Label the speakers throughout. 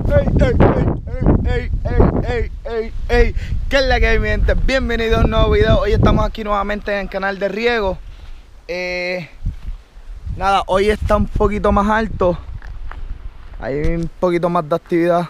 Speaker 1: Ey, ¿qué es la que hay, mi gente? Bienvenidos a un nuevo video. Hoy estamos aquí nuevamente en el canal de riego. Nada, hoy está un poquito más alto. Hay un poquito más de actividad.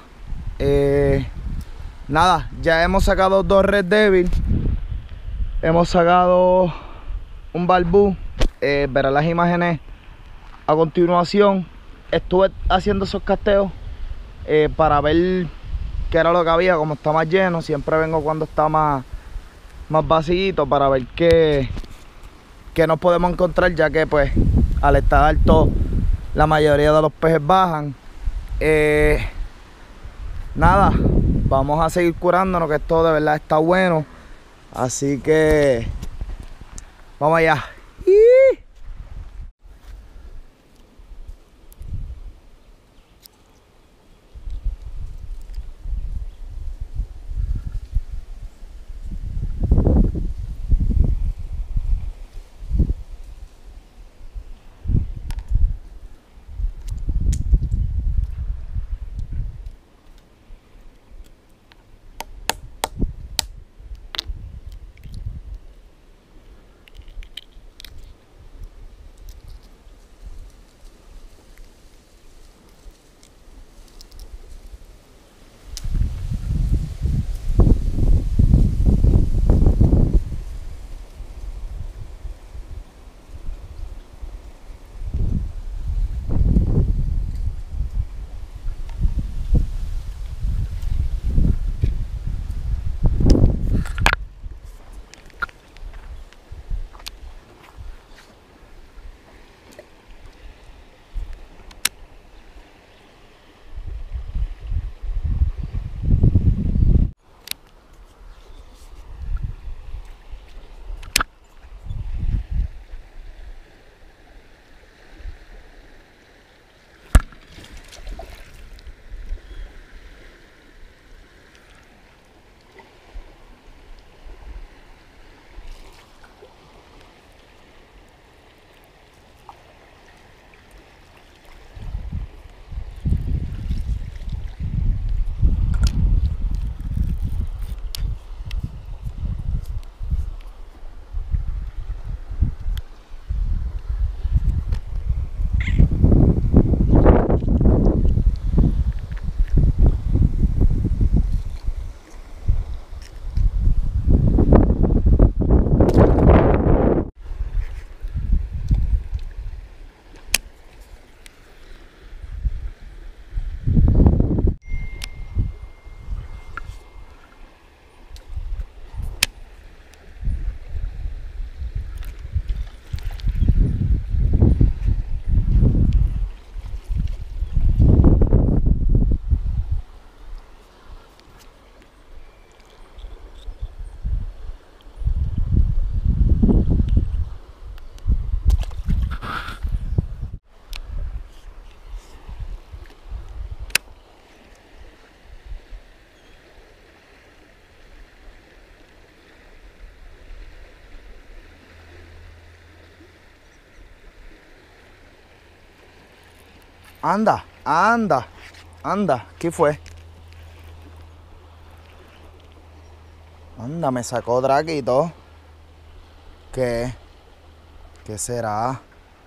Speaker 1: Nada, ya hemos sacado 2 Red Devil. Hemos sacado un barbú. Verán las imágenes a continuación. Estuve haciendo esos casteos para ver qué era lo que había. Como está más lleno, siempre vengo cuando está más vacío, para ver qué nos podemos encontrar, ya que pues al estar alto la mayoría de los peces bajan. Nada, vamos a seguir curándonos, que esto de verdad está bueno, así que vamos allá. Anda, ¿qué fue? Anda, me sacó drag y todo. ¿Qué será?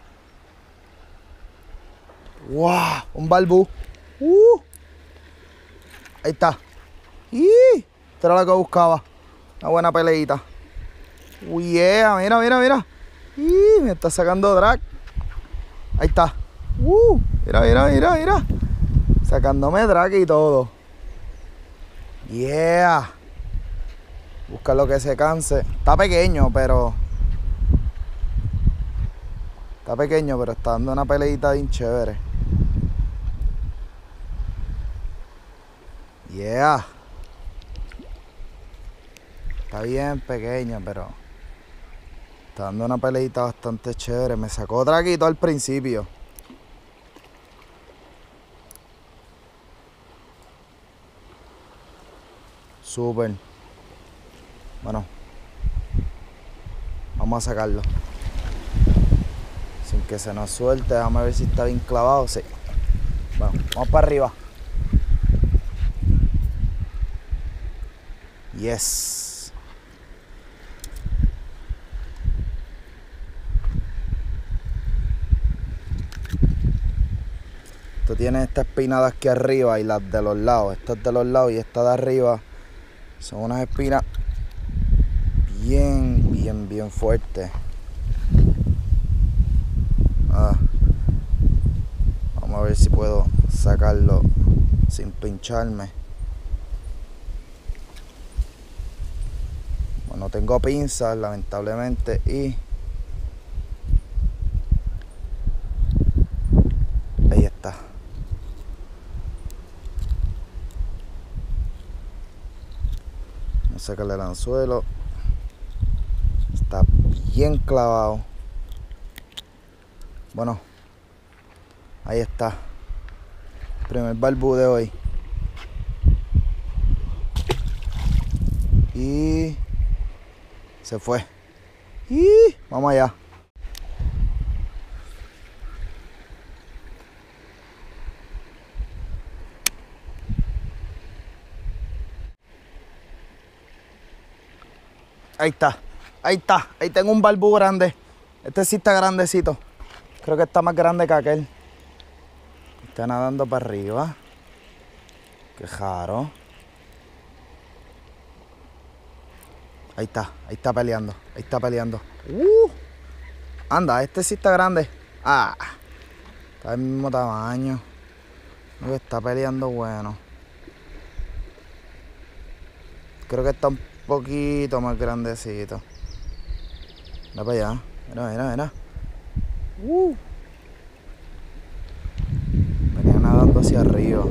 Speaker 1: ¡Wow! Un barbú. Ahí está. Esta era lo que buscaba. Una buena peleita. Uy, yeah, mira. Me está sacando drag. Ahí está. Mira. Sacándome drag y todo. Yeah. Busca lo que se canse. Está pequeño, pero está dando una peleita bien chévere. Yeah. Está bien pequeño, pero está dando una peleita bastante chévere. Me sacó draguito al principio. Súper. Bueno, vamos a sacarlo sin que se nos suelte. Déjame ver si está bien clavado. Sí. Bueno, vamos para arriba. Yes. Esto tiene esta espina de aquí arriba y las de los lados. Esta es de los lados y esta de arriba. Son unas espinas bien fuertes. Vamos a ver si puedo sacarlo sin pincharme. Bueno, no tengo pinzas, lamentablemente, y ahí está. Vamos a sacarle el anzuelo. Está bien clavado. Bueno, ahí está. Primer balbú de hoy. Y se fue. Y vamos allá. Ahí está. Ahí está. Ahí tengo un balbú grande. Este sí está grandecito. Creo que está más grande que aquel. Está nadando para arriba. Qué raro. Ahí está peleando. Ahí está peleando. Anda, este sí está grande. Ah, está del mismo tamaño. Está peleando bueno. Creo que está un poquito más grandecito. Mira para allá. Mira. Venía nadando hacia arriba.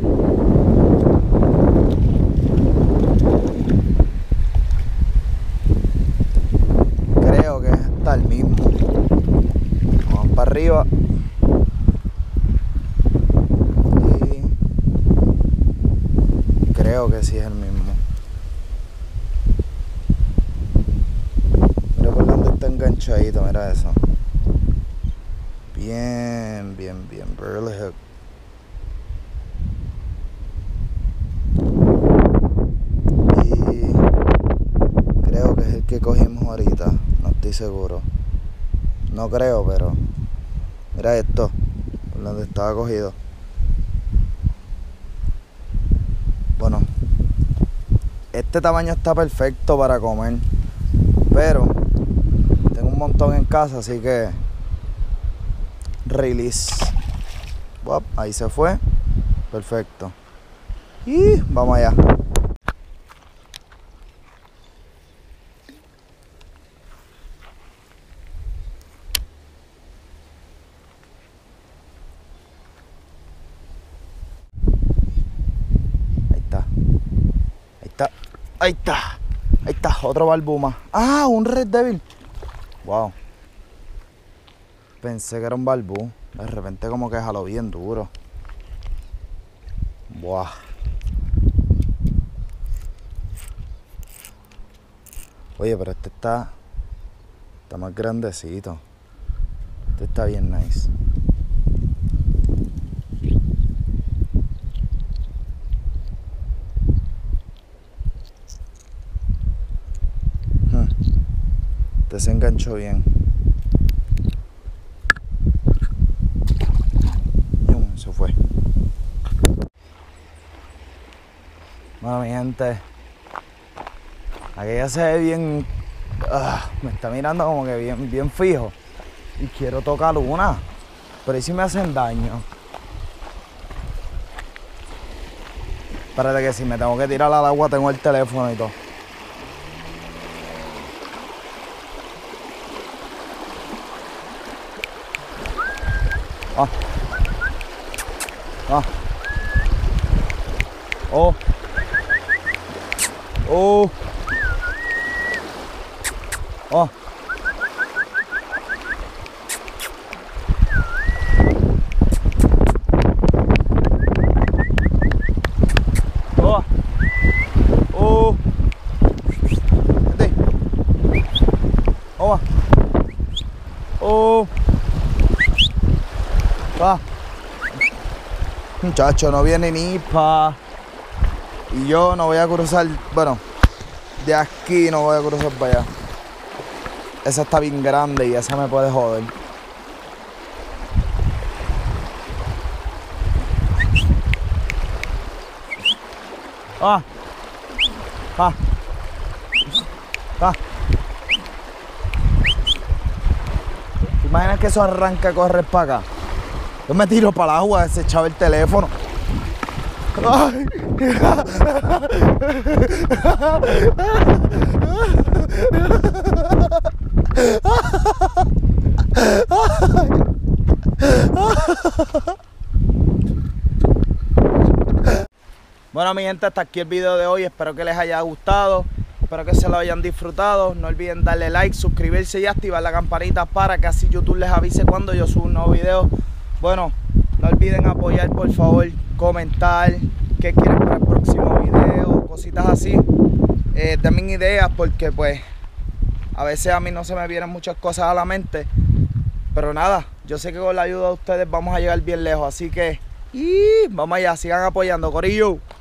Speaker 1: Creo que está el mismo. Vamos para arriba. Y creo que sí es el mismo. Mira por dónde está enganchadito, mira eso. Bien. Burley hook. Y creo que es el que cogimos ahorita. No estoy seguro. No creo, pero mira esto. Por donde estaba cogido. Bueno, este tamaño está perfecto para comer. Pero tengo un montón en casa, así que release. Ahí se fue. Perfecto. Y vamos allá. Ahí está, otro balbú más. Ah, un Red Devil. Wow. Pensé que era un balbú. De repente como que jaló bien duro. Buah. Oye, pero este está más grandecito. Este está bien nice. Este se enganchó bien. Se fue. Bueno, mi gente, aquella se ve bien. Me está mirando como que bien fijo. Y quiero tocar una. Pero ahí sí me hacen daño. Espérate que si me tengo que tirar al agua tengo el teléfono y todo. Muchacho, no viene ni pa. Y yo no voy a cruzar. Bueno, De aquí no voy a cruzar para allá. Esa está bien grande y esa me puede joder. Ah. Ah. Ah. ¿Te imaginas que eso arranca a correr para acá? Yo me tiro para el agua, desechaba el teléfono. Ay. Bueno, mi gente, hasta aquí el video de hoy. Espero que les haya gustado. Espero que se lo hayan disfrutado. No olviden darle like, suscribirse y activar la campanita para que así YouTube les avise cuando yo subo un nuevo video. Bueno, no olviden apoyar, por favor, comentar qué quieren para el próximo video, cositas así. Denme ideas porque pues a veces a mí no se me vienen muchas cosas a la mente. Pero nada, yo sé que con la ayuda de ustedes vamos a llegar bien lejos. Así que vamos allá, sigan apoyando, corillo.